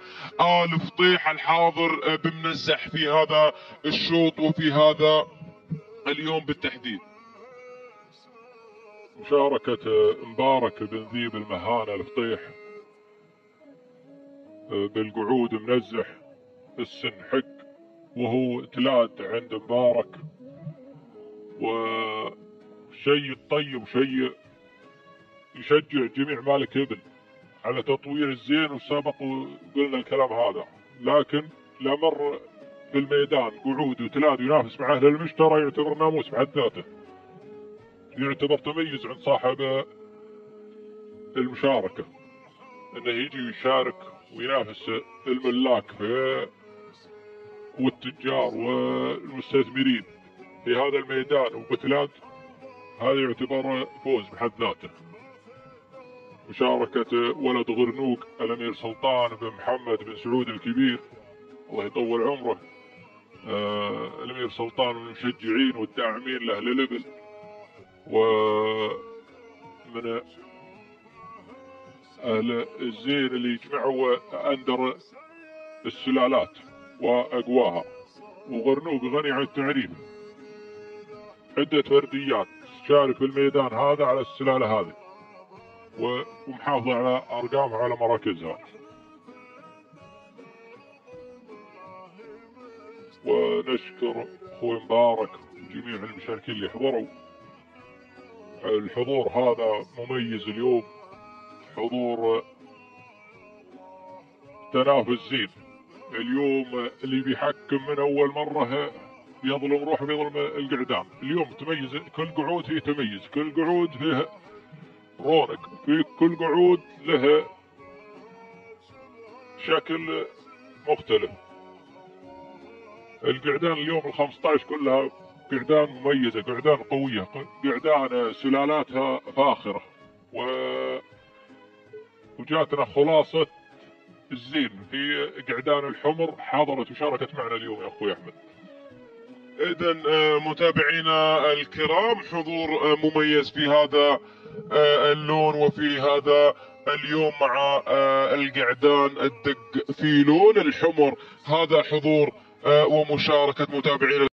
آل فطيح الحاضر بمنزح في هذا الشوط وفي هذا اليوم بالتحديد. مشاركة مبارك بن ذيب المهانة الفطيح بالقعود منزح السن حق، وهو تلاد عند مبارك، وشيء طيب وشيء يشجع جميع مالك ابل على تطوير الزين، وسبق وقلنا الكلام هذا. لكن لا مر في الميدان قعود وتلاد وينافس مع اهل المشترى يعتبر ناموس بحد ذاته، يعتبر تميز عند صاحب المشاركة انه يجي ويشارك وينافس الملاك والتجار والمستثمرين في هذا الميدان وبتلاد. هذا يعتبر فوز بحد ذاته. مشاركة ولد غرنوق الأمير سلطان بن محمد بن سعود الكبير الله يطول عمره، الأمير سلطان من المشجعين والداعمين له للإبل، ومن أهل الزين اللي يجمعوا أندر السلالات وأقواها. وغرنوق غني عن التعريف، عدة فرديات تشارك في الميدان هذا على السلالة هذه، ومحافظة على أرقامها على مراكزها. ونشكر أخوي مبارك وجميع المشاركين اللي حضروا. الحضور هذا مميز اليوم، حضور تنافس زين. اليوم اللي بيحكم من أول مرة يظلم روح بيظلم القعدان. اليوم تميز، كل قعود فيه تميز، كل قعود فيه رونق، في كل قعود له شكل مختلف. القعدان اليوم ال15 كلها قعدان مميزة، قعدان قوية، قعدان سلالاتها فاخرة، وجاتنا خلاصة الزين في قعدان الحمر حضرت وشاركت معنا اليوم يا اخوي احمد. إذن متابعينا الكرام، حضور مميز في هذا اللون وفي هذا اليوم مع القعدان الدق في لون الحمر. هذا حضور ومشاركة متابعينا